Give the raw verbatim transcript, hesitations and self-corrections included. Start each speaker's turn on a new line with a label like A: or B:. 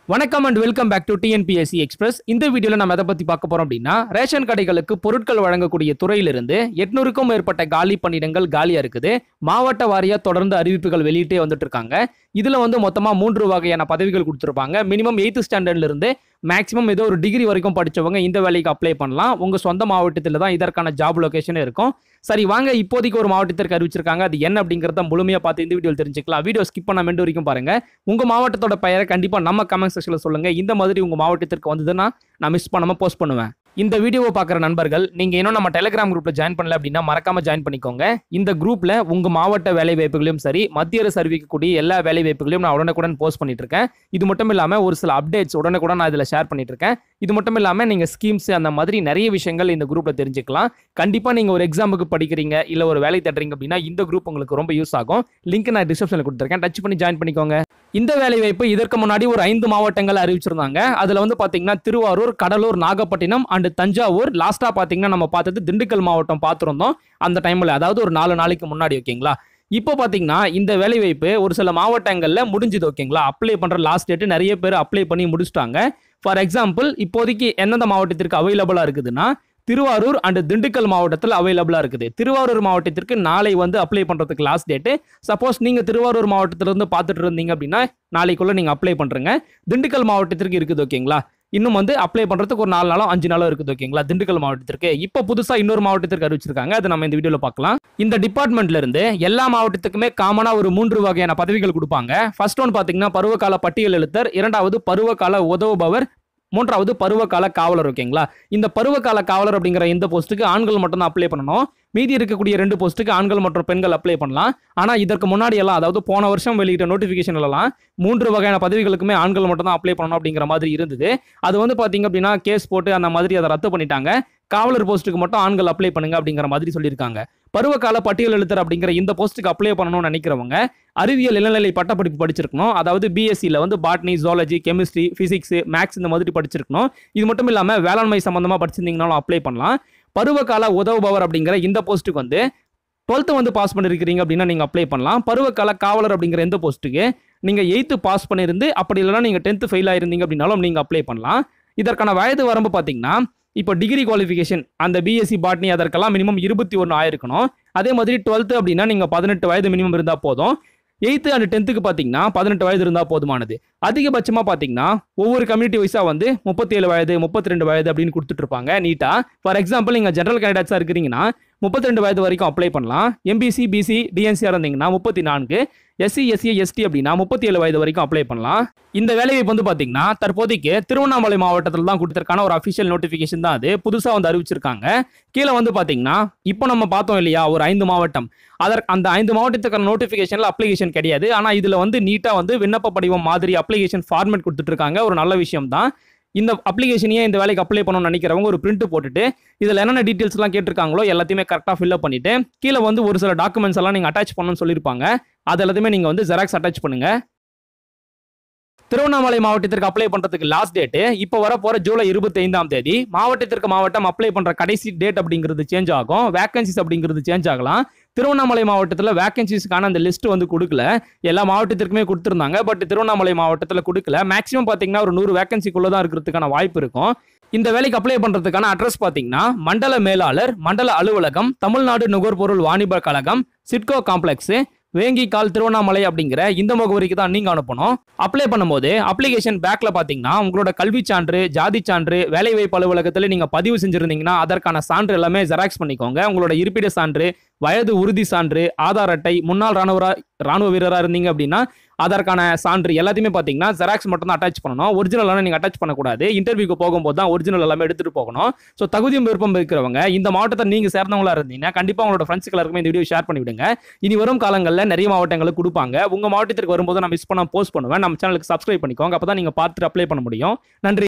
A: வணக்கம் and welcome back to T N P S C Express. இந்த வீடியோல நம்ம எதை பத்தி பார்க்க போறோம் அப்படின்னா ரேஷன் கடைகளுக்கு பொருட்கள் வழங்கக்கூடிய துறையிலிருந்து எட்நூறுக்கும் மேற்பட்ட காலி பணியிடங்கள் காலியா இருக்குது. மாவட்ட வாரியா தொடர்ந்து அறிவிப்புகள் வெளியிட்டே வந்துட்டு இருக்காங்க. இதுல வந்து மொத்தமா மூன்று வகையான பதவிகள் கொடுத்திருப்பாங்க. மினிமம் எய்த் ஸ்டாண்டர்ட்ல இருந்து மேக்ஸிமம் ஏதோ ஒரு டிகிரி வரைக்கும் படிச்சவங்க இந்த வேலைக்கு அப்ளை பண்ணலாம். உங்க சொந்த மாவட்டத்தில் தான் இதற்கான ஜாப் லொகேஷன் இருக்கும். சரி வாங்க, இப்போதைக்கு ஒரு மாவட்டத்திற்கு அறிவிச்சிருக்காங்க. அது என்ன அப்படிங்கறத முழுமையா பார்த்து இந்த வீடியோல தெரிஞ்சுக்கலாம். வீடியோ ஸ்கிப் பண்ணாம எண்டு வரைக்கும் பாருங்க. உங்க மாவட்டத்தோட பெயரை கண்டிப்பா நம்ம கமெண்ட் செக்ஷன்ல சொல்லுங்க. இந்த மாதிரி உங்க மாவட்டத்திற்கு வந்ததுன்னா நான் மிஸ் பண்ணாம போஸ்ட் பண்ணுவேன். இந்த வீடியோவை பார்க்குற நண்பர்கள் நீங்க இன்னும் நம்ம டெலிகிராம் குரூப்ல ஜாயின் பண்ணல அப்படின்னா மறக்காம ஜாயின் பண்ணிக்கோங்க. இந்த குரூப்ல உங்க மாவட்ட வேலை வாய்ப்புகளையும் சரி மத்திய அரசு அறிவிக்கக்கூடிய எல்லா வேலை வாய்ப்புகளையும் நான் உடனுக்குடன் போஸ்ட் பண்ணிட்டு இருக்கேன். இது மட்டும் இல்லாம ஒரு சில அப்டேட்ஸ் உடனுக்குடன் நான் இதுல ஷேர் பண்ணிட்டு இருக்கேன். இது மட்டும் இல்லாம நீங்க ஸ்கீம்ஸ் அந்த மாதிரி நிறைய விஷயங்கள் இந்த குரூப்ல தெரிஞ்சுக்கலாம். கண்டிப்பா நீங்க ஒரு எக்ஸாமுக்கு படிக்கிறீங்க இல்ல ஒரு வேலை தேடுறீங்க அப்படின்னா இந்த குரூப் உங்களுக்கு ரொம்ப யூஸ் ஆகும். லிங்க் நான் டிஸ்கிரிப்ஷன்ல கொடுத்துருக்கேன். டச் பண்ணி ஜாயின் பண்ணிக்கோங்க. இந்த வேலை வாய்ப்பு இதற்கு முன்னாடி ஒரு ஐந்து மாவட்டங்கள் அறிவிச்சிருந்தாங்க. அதுல வந்து பாத்தீங்கன்னா திருவாரூர், கடலூர், நாகப்பட்டினம் அண்ட் தஞ்சாவூர். லாஸ்டா பாத்தீங்கன்னா நம்ம பார்த்தது திண்டுக்கல் மாவட்டம் பார்த்திருந்தோம் அந்த டைம்ல, அதாவது ஒரு நாலு நாளைக்கு முன்னாடி. ஓகேங்களா, இப்போ பாத்தீங்கன்னா இந்த வேலை வாய்ப்பு ஒரு சில மாவட்டங்கள்ல முடிஞ்சுது. ஓகேங்களா, அப்ளை பண்ற லாஸ்ட் டேட் நிறைய பேர் அப்ளை பண்ணி முடிச்சிட்டாங்க. ஃபார் எக்ஸாம்பிள் இப்போதைக்கு எந்தெந்த மாவட்டத்திற்கு அவைலபிளா இருக்குதுன்னா திருவாரூர் அண்ட் திண்டுக்கல் மாவட்டத்தில் அவைலபிளா இருக்குது. திருவாரூர் மாவட்டத்திற்கு நாளை வந்து அப்ளை பண்றதுக்கு லாஸ்ட் டேட். சப்போஸ் நீங்க திருவாரூர் மாவட்டத்திலிருந்து பார்த்துட்டு இருந்தீங்க அப்படின்னா நாளைக்குள்ள நீங்க அப்ளை பண்றீங்க. திண்டுக்கல் மாவட்டத்திற்கு இருக்குது. ஓகேங்களா, இன்னும் வந்து அப்ளை பண்றதுக்கு ஒரு நாலு நாளோ அஞ்சு நாளோ இருக்குது. ஓகேங்களா, திண்டுக்கல் மாவட்டத்திற்கு இப்போ புதுசா இன்னொரு மாவட்டத்திற்கு அறிவிச்சிருக்காங்க. அது நம்ம இந்த வீடியோல பார்க்கலாம். இந்த டிபார்ட்மெண்ட்ல இருந்து எல்லா மாவட்டத்துக்குமே காமனா ஒரு மூன்று வகையான பதவிகள் கொடுப்பாங்க. ஃபர்ஸ்ட் ஒன் பாத்தீங்கன்னா பருவகால பட்டியல் எழுத்தர், இரண்டாவது பருவகால உதவுபவர், மூன்றாவது பருவகால காவலர். ஓகேங்களா, இந்த பருவகால காவலர் அப்படிங்கிற இந்த போஸ்ட்டுக்கு ஆண்கள் மட்டும் தான் அப்ளை பண்ணணும். மீதி இருக்கக்கூடிய ரெண்டு போஸ்ட்டுக்கு ஆண்கள் மற்றும் பெண்கள் அப்ளை பண்ணலாம். ஆனா இதற்கு முன்னாடி எல்லாம், அதாவது போன வருஷம் வெளியிட்ட நோட்டிபிகேஷன் எல்லாம் மூன்று வகையான பதவிகளுக்குமே ஆண்கள் மட்டும் தான் அப்ளை பண்ணணும் அப்படிங்கிற மாதிரி இருந்தது. அது வந்து பாத்தீங்க அப்படின்னா கேஸ் போட்டு அந்த மாதிரி அதை ரத்து பண்ணிட்டாங்க. காவலர் போஸ்ட்டுக்கு மட்டும் ஆண்கள் அப்ளை பண்ணுங்க அப்படிங்கிற மாதிரி சொல்லியிருக்காங்க. பருவகால பட்டியல் எழுத்தர் அப்படிங்கிற இந்த போஸ்ட்டுக்கு அப்ளை பண்ணணும்னு நினைக்கிறவங்க அறிவியல் இளநிலை பட்டப்படிப்பு படிச்சிருக்கணும். அதாவது பிஎஸ்சியில் வந்து botany, zoology, chemistry, physics, maths இந்த மாதிரி படிச்சிருக்கணும். இது மட்டும் இல்லாமல் வேளாண்மை சம்பந்தமா படிச்சிருந்தீங்கனாலும் அப்ளை பண்ணலாம். பருவகால உதவுபவர் அப்படிங்கிற இந்த போஸ்ட்டுக்கு வந்து டுவெல்த்து வந்து பாஸ் பண்ணிருக்கிறீங்க அப்படின்னா நீங்க அப்ளை பண்ணலாம். பருவகால காவலர் அப்படிங்கிற இந்த போஸ்ட்டுக்கு நீங்க எயித்து பாஸ் பண்ணிருந்து அப்படி இல்லைன்னா நீங்க டென்த்து ஃபெயில் ஆயிருந்தீங்க அப்படின்னாலும் நீங்க அப்ளை பண்ணலாம். இதற்கான வயது வரம்பு பார்த்தீங்கன்னா இப்போ டிகிரி குவாலிஃபிகேஷன் அந்த பிஎஸ்சி பாட்னி அதற்கெல்லாம் மினிமம் இருபத்தி ஒன்று ஆயிருக்கணும். அதே மாதிரி டுவெல்த்து அப்படின்னா நீங்கள் பதினெட்டு வயது மினிமம் இருந்தால் போதும். எயித்து அண்ட் டென்த்துக்கு பார்த்தீங்கன்னா பதினெட்டு வயது இருந்தால் போதுமானது. அதிகபட்சமாக பார்த்தீங்கன்னா ஒவ்வொரு கம்யூனிட்டி வைஸாக வந்து முப்பத்தி ஏழு வயது முப்பத்தி ரெண்டு வயது அப்படின்னு கொடுத்துட்டு இருப்பாங்க நீட்டாக. ஃபார் எக்ஸாம்பிள் நீங்கள் ஜென்ரல் கேண்டிடேட்ஸாக இருக்கிறீங்கன்னா முப்பத்தி ரெண்டு வயது வரைக்கும் அப்ளை பண்ணலாம். எம்பிசி, பிசி, டிஎன்சிஆர் இருந்தீங்கன்னா முப்பத்தி நான்கு, எஸ்சி, எஸ்சி, எஸ்டி அப்படின்னா முப்பத்தி ஏழு வயது வரைக்கும் அப்ளை பண்ணலாம். இந்த வேலைவாய்ப்பு வந்து பாத்தீங்கன்னா தற்போதைக்கு திருவண்ணாமலை மாவட்டத்தில் தான் கொடுத்திருக்கான ஒரு அபிஷியல் நோட்டிபிகேஷன் தான். அது புதுசா வந்து அறிவிச்சிருக்காங்க. கீழே வந்து பாத்தீங்கன்னா இப்போ நம்ம பார்த்தோம் இல்லையா ஒரு ஐந்து மாவட்டம், அதற்கு அந்த ஐந்து மாவட்டத்துக்கான நோட்டிபிகேஷன்ல அப்ளிகேஷன் கிடையாது. ஆனா இதுல வந்து நீட்டா வந்து விண்ணப்ப படிவம் மாதிரி அப்ளிகேஷன் ஃபார்மேட் கொடுத்துட்டு இருக்காங்க. ஒரு நல்ல விஷயம் தான். இந்த அப்ளிகேஷனையே இந்த வேலைக்கு அப்ளை பண்ணணும்னு நினைக்கிறவங்க ஒரு பிரிண்ட் போட்டுட்டு இதில் என்னென்ன டீட்டெயில்ஸ் எல்லாம் கேட்டிருக்காங்களோ எல்லாத்தையுமே கரெக்டாக ஃபில்அப் பண்ணிட்டு கீழே வந்து ஒரு சில டாக்குமெண்ட்ஸ் எல்லாம் நீங்கள் அட்டாச் பண்ணணும்னு சொல்லியிருப்பாங்க. அது எல்லாத்தையுமே நீங்கள் வந்து ஜெராக்ஸ் அட்டாச் பண்ணுங்க. திருவண்ணாமலை மாவட்டத்திற்கு அப்ளை பண்றதுக்கு லாஸ்ட் டேட் இப்போ வர போற ஜூலை இருபத்தி ஐந்தாம் தேதி. மாவட்டத்திற்கு மாவட்டம் அப்ளை பண்ற கடைசி டேட் அப்படிங்கிறது சேஞ்ச் ஆகும். வேகன்சிஸ் அப்படிங்கிறது சேஞ்ச் ஆகலாம். திருவண்ணாமலை மாவட்டத்தில் வேகன்சிஸ்க்கான அந்த லிஸ்ட் வந்து கொடுக்கல. எல்லா மாவட்டத்திற்குமே கொடுத்துருந்தாங்க, பட் திருவண்ணாமலை மாவட்டத்தில் கொடுக்கல. மேக்ஸிமம் பார்த்தீங்கன்னா ஒரு நூறு வேகன்சிக்குள்ள தான் இருக்கிறதுக்கான வாய்ப்பு இருக்கும். இந்த வேலைக்கு அப்ளை பண்றதுக்கான அட்ரஸ் பார்த்தீங்கன்னா மண்டல மேலாளர், மண்டல அலுவலகம், தமிழ்நாடு நுகர்பொருள் வாணிப கழகம், சிட்கோ காம்ப்ளெக்ஸ், வேங்கி கால், திருவண்ணாமலை அப்படிங்கிற இந்த முகவரிக்கு தான் நீங்க அனுப்பணும். அப்ளை பண்ணும்போது அப்ளிகேஷன் பேக்ல பாத்தீங்கன்னா உங்களோட கல்வி சான்று, ஜாதி சான்று, வேலை வாய்ப்பு அலுவலகத்தில் நீங்க பதிவு செஞ்சிருந்தீங்கன்னா அதற்கான சான்று எல்லாமே ஜெராக்ஸ் பண்ணிக்கோங்க. உங்களோட இருப்பிட சான்று, வயது உறுதி சான்று, ஆதார் அட்டை, முன்னாள் ராணுவ ராணுவ வீரராக இருந்தீங்க அப்படின்னா அதற்கான சான்று எல்லாத்தையுமே பார்த்தீங்கன்னா ஜெராக்ஸ் மட்டும் தான் அட்டாச் பண்ணணும். ஒரிஜினல் நீங்கள் அட்டாச் பண்ணக்கூடாது. இன்டர்வியூக்கு போகும்போது தான் ஒரிஜினல் எல்லாமே எடுத்துட்டு போகணும். ஸோ தகுதியும் விருப்பம் இருக்கிறவங்க இந்த மாவட்டத்தை நீங்கள் சேர்ந்தவங்களா இருந்தீங்கன்னா கண்டிப்பாக உங்களோட ஃப்ரெண்ட்ஸ் எல்லாருக்குமே இந்த வீடியோ ஷேர் பண்ணி விடுங்க. இனி வரும் காலங்களில் நிறைய மாவட்டங்களுக்கு கொடுப்பாங்க. உங்கள் மாவட்டத்திற்கு வரும்போது நான் மிஸ் பண்ண போஸ்ட் பண்ணுவேன். நம்ம சேனலுக்கு சப்ஸ்கிரைப் பண்ணிக்கோங்க. அப்போ தான் நீங்கள் பார்த்துட்டு அப்ளை பண்ண முடியும். நன்றி.